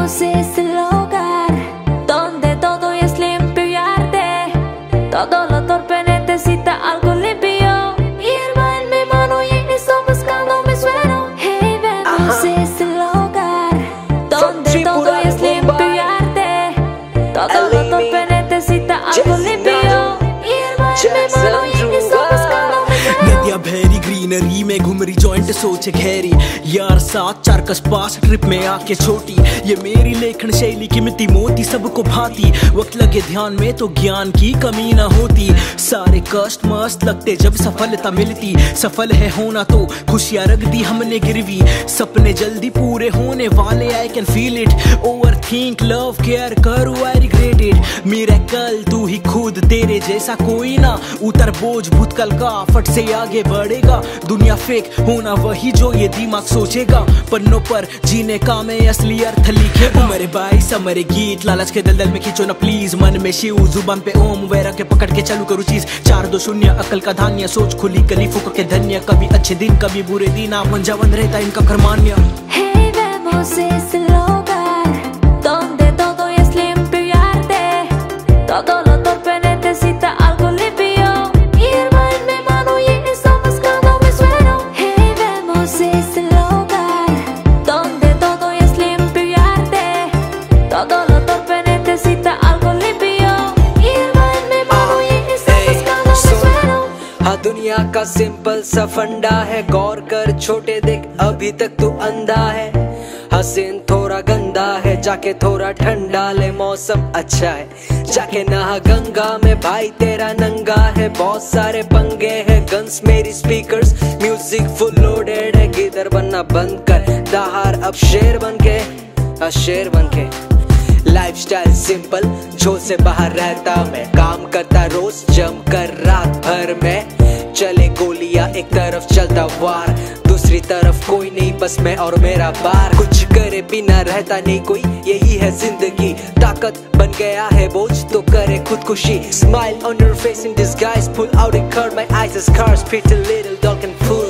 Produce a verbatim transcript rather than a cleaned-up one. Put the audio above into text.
Vivemos es el hogar donde todo es limpio y arde. Todo lo torpe necesita algo limpio. Hierba en mi mano y estoy buscando mi suero. Hey, vivemos es el hogar donde todo es limpio y arde. Todo lo torpe necesita algo limpio. Hierba en mi mano y estoy buscando mi suero. नदिया Bhairi greenery में घूम रही joint सोचे गहरी यार साथ चार कस पास trip में आके छोटी ये मेरी लेखन शैली कीमती मोती सबको भाती वक्त लगे ध्यान में तो ज्ञान की कमी ना होती सारे कष्ट मस्त लगते जब सफलता मिलती सफल है होना तो खुशियां रख दी हमने गिरवी सपने जल्दी पूरे होने वाले I can feel it overthink love care करो आई रिग्रेट इट मेरा कल तू ही खुद तेरे जैसा कोई ना उतर बोझ भूतकाल का फट से आगे बढ़ेगा दुनिया फेक होना वही जो ये दिमाग सोचेगा पन्नों पर जीने का मैं असली अर्थ लिखेगा मेरे भाई समरे गीत लालच के दलदल में खींचो ना प्लीज मन में शिव जुबान पे ओम वैरा के पकड़ के चालू करूँ चीज चार दो शून्य अकल का धान्य सोच खुली गली फूक के धन्य कभी अच्छे दिन कभी बुरे दिन आपन जवन रहता इनका कर्मान्य Hey, vemos es el hogar donde todo es limpio y arde. Todo lo torpe necesita algo limpio. Hierba en mi mano y estoy buscando mi suero. Hey, vemos es el hogar donde todo es limpio y arde. Todo lo torpe necesita algo limpio. Hierba en mi mano y estoy buscando mi suero. हाँ दुनिया का simple सा फंडा है गौर कर छोटे देख अभी तक तू अंधा है हसीन थोड़ा गंदा है जाके थोड़ा ठंडा ले मौसम अच्छा है जाके नहा गंगा में भाई तेरा नंगा है बहुत सारे पंगे है गन्स मेरी स्पीकर्स म्यूजिक फुल लोडेड है गिदर बनना बंद कर दहार अब शेर बन के आ शेर बन के लाइफस्टाइल सिंपल जो से बाहर रहता मैं काम करता रोज जम कर रात भर में चले गोलियां एक तरफ चलता वार दूसरी तरफ कोई नहीं बस मैं और मेरा बार कुछ करे बिना रहता नहीं कोई यही है जिंदगी ताकत बन गया है बोझ तो करे खुदकुशी smile on your face in disguise pull out a curve my eyes are scars pretty little dog can fool